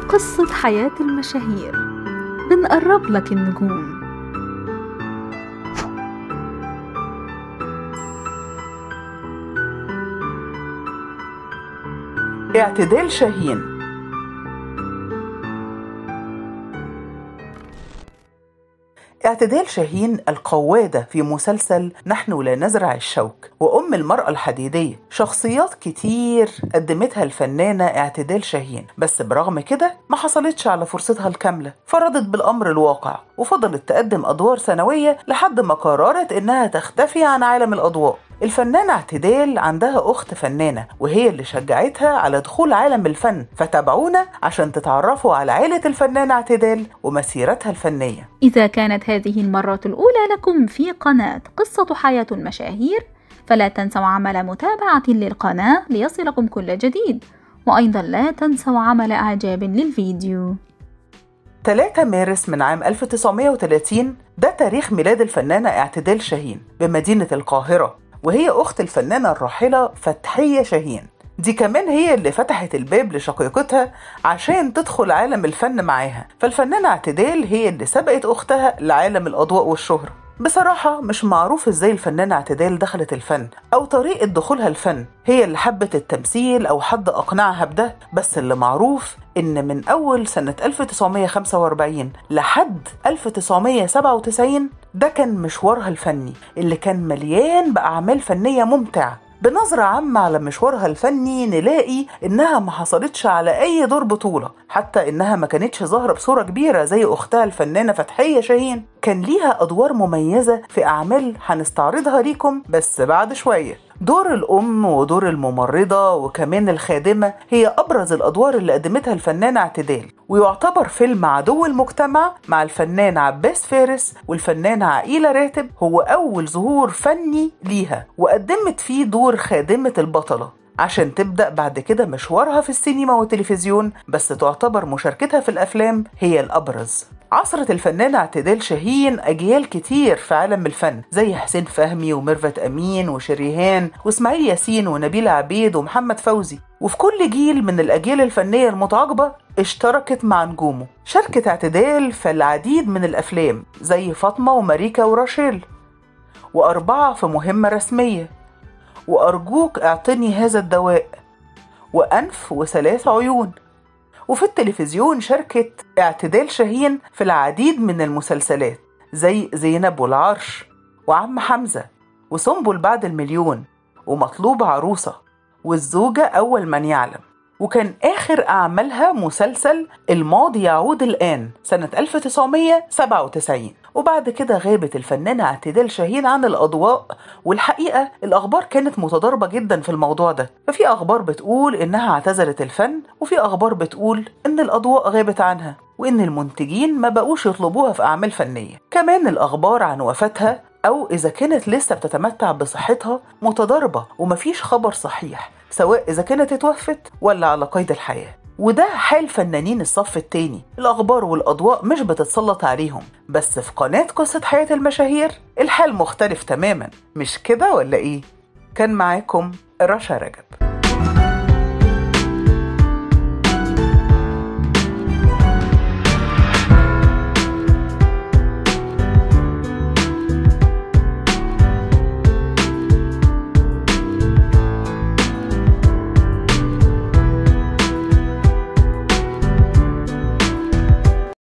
قصة حياة المشاهير، بنقرب لك النجوم. اعتدال شاهين. اعتدال شاهين القوادة في مسلسل نحن لا نزرع الشوك وأم المرأة الحديدية، شخصيات كتير قدمتها الفنانة اعتدال شاهين، بس برغم كده ما حصلتش على فرصتها الكاملة، فرضت بالأمر الواقع وفضلت تقدم أدوار ثانوية لحد ما قررت إنها تختفي عن عالم الأضواء. الفنانة اعتدال عندها أخت فنانة وهي اللي شجعتها على دخول عالم الفن، فتابعونا عشان تتعرفوا على عائلة الفنانة اعتدال ومسيرتها الفنية. إذا كانت هذه المرة الأولى لكم في قناة قصة حياة المشاهير، فلا تنسوا عمل متابعة للقناة ليصلكم كل جديد، وأيضا لا تنسوا عمل إعجاب للفيديو. 3 مارس من عام 1930 ده تاريخ ميلاد الفنانة اعتدال شاهين بمدينة القاهرة، وهي أخت الفنانة الراحلة فتحية شاهين. دي كمان هي اللي فتحت الباب لشقيقتها عشان تدخل عالم الفن معاها، فالفنانة اعتدال هي اللي سبقت أختها لعالم الأضواء والشهرة. بصراحة مش معروف ازاي الفنانة اعتدال دخلت الفن أو طريقة دخولها الفن، هي اللي حبت التمثيل أو حد أقنعها بده، بس اللي معروف إن من أول سنة 1945 لحد 1997 ده كان مشوارها الفني اللي كان مليان بأعمال فنية ممتعة. بنظرة عامة على مشوارها الفني نلاقي إنها ما حصلتش على أي دور بطولة، حتى إنها ما كانتش ظاهرة بصورة كبيرة زي أختها الفنانة فتحية شاهين. كان ليها أدوار مميزة في أعمال هنستعرضها ليكم بس بعد شوية. دور الأم ودور الممرضة وكمان الخادمة هي أبرز الأدوار اللي قدمتها الفنانة اعتدال، ويعتبر فيلم عدو المجتمع مع الفنان عباس فارس والفنانة عائلة راتب هو أول ظهور فني ليها، وقدمت فيه دور خادمة البطلة عشان تبدأ بعد كده مشوارها في السينما والتلفزيون، بس تعتبر مشاركتها في الأفلام هي الأبرز. عصرت الفنانة اعتدال شاهين أجيال كتير في عالم الفن زي حسين فهمي وميرفت أمين وشريهان وإسماعيل ياسين ونبيل عبيد ومحمد فوزي، وفي كل جيل من الأجيال الفنية المتعاقبة اشتركت مع نجومه. شاركت اعتدال في العديد من الأفلام زي فاطمة وماريكا وراشيل، و4 في مهمة رسمية، وأرجوك اعطني هذا الدواء، وأنف و3 عيون. وفي التلفزيون شاركت اعتدال شاهين في العديد من المسلسلات زي زينب والعرش وعم حمزة وسنبل بعد المليون ومطلوب عروسة والزوجة أول من يعلم. وكان آخر أعمالها مسلسل الماضي يعود الآن سنة 1997. وبعد كده غابت الفنانة اعتدال شاهين عن الأضواء، والحقيقة الأخبار كانت متضاربة جدا في الموضوع ده، ففي أخبار بتقول إنها اعتزلت الفن، وفي أخبار بتقول إن الأضواء غابت عنها وإن المنتجين ما بقوش يطلبوها في أعمال فنية. كمان الأخبار عن وفاتها أو إذا كانت لسه بتتمتع بصحتها متضاربة، ومفيش خبر صحيح سواء إذا كانت اتوفت ولا على قيد الحياة. وده حال فنانين الصف التاني، الأخبار والأضواء مش بتتسلط عليهم، بس في قناة قصة حياة المشاهير الحال مختلف تماما، مش كده ولا إيه؟ كان معاكم رشا رجب.